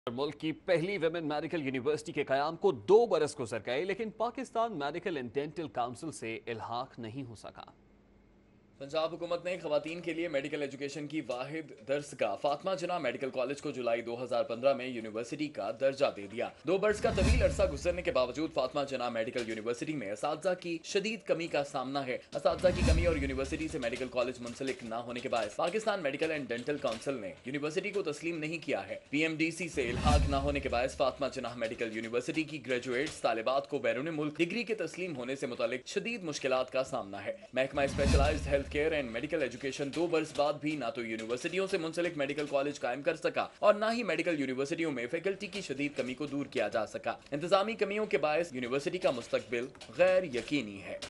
मुल्क की पहली विमेन मेडिकल यूनिवर्सिटी के कयाम को 2 बरस गुजर गए, लेकिन Pakistan medical and dental council से इल्हाक नहीं हो सका। पंजाब हुकूमत ने खवातीन के लिए मेडिकल एजुकेशन की वाहिद दरसगाह फातिमा जिन्ना मेडिकल कॉलेज को जुलाई 2015 में यूनिवर्सिटी का दर्जा दे दिया। 2 बरस का तवील अरसा गुजरने के बावजूद फातिमा जिन्ना मेडिकल यूनिवर्सिटी में असातिज़ा की शदीद कमी का सामना है। असातिज़ा की कमी और यूनिवर्सिटी से मेडिकल कॉलेज मुंसलिक न होने के बाद Pakistan medical and dental council ने यूनिवर्सिटी को तस्लीम नहीं किया है। PMDC से इल्हाक न होने के बाद फातिमा जिन्ना मेडिकल यूनिवर्सिटी की ग्रेजुएट्स तालिबात को बैरून मुल्क डिग्री के तस्लीम होने से मुतालिक शदीद मुश्किलात का सामना है। महकमा specialised health care and medical education 2 बरस बाद भी ना तो यूनिवर्सिटियों से मुंसलिक मेडिकल कॉलेज कायम कर सका और ना ही मेडिकल यूनिवर्सिटियों में फैकल्टी की शदीद कमी को दूर किया जा सका। इंतजामी कमियों के बायस यूनिवर्सिटी का मुस्तकबिल गैर यकीनी है।